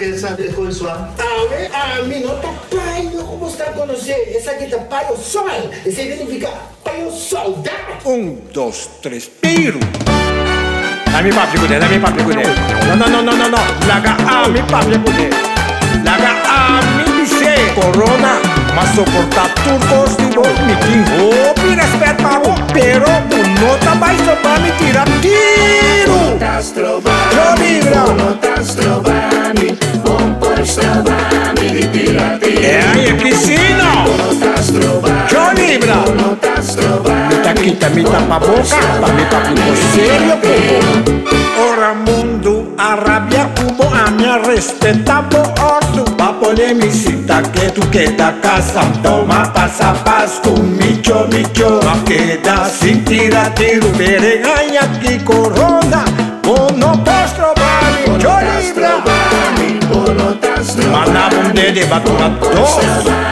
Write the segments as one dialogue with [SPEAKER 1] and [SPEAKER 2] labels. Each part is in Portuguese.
[SPEAKER 1] quer saber com isso lá.
[SPEAKER 2] A mim não tá pai, não como está com você. Essa aqui tá pai o sol. Esse significa pai o sol.
[SPEAKER 3] 1, 2, 3, tiro! Dá-me papo de dá-me papo de Não. Laga a mi papo de Laga a mi dice corona. Mas soportar turcos de vos me tingo. Pira esperto, pero não tá mais só pra me tirar tiro.
[SPEAKER 4] Não estás trovando, bom por estrovando de tira tiro.
[SPEAKER 3] É aí que ensino. João Libra. Me tá me tapa a boca, pra me papo sério, povo. Ora mundo, a rabia cubo, a minha respeita por orto. Pa polemicita que tu queda casa, toma passa pasco, micho. Ma queda sin tira tiro, pereganha que corona. Não posso trovar, João Libra. Mandava dede, bato na doce.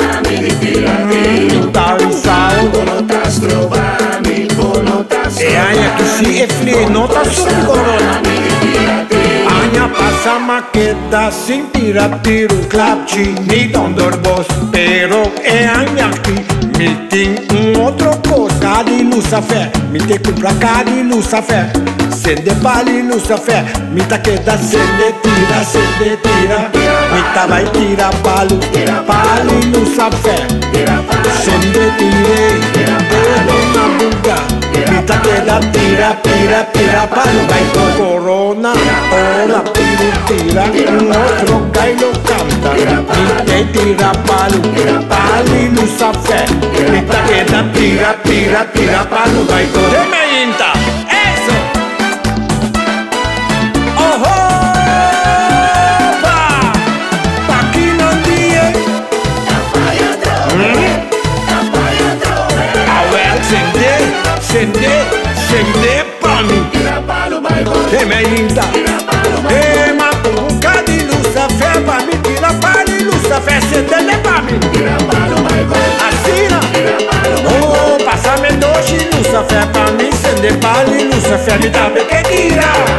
[SPEAKER 3] E aí que se efli, não tá sobre corona. Anha passa maqueta, sem tira tiro, clapchi, ni dorbos. Pero é anha que me tem outro coisa. Cade luz a fé, me tem que comprar cade luz a fé. Sende pali luz a fé, me tá queda sende tira. Me tá vai tira pali luz a fé. Sende tire, na buga. Me tá queda tira palo, vai com corona. Ora tira, outro cai no canta. Me tem tira pali luz a fé. Me tá queda tira palo, vai com remeinta. Sende pra mim. Remeinta. E matou um bocado de luz a fé pra mim. Tira para de luz a fé, sende pra mim. Assina. Oh, passa-me doce luz a fé pra mim. Sende para de luz a fé, me dá bem que tira.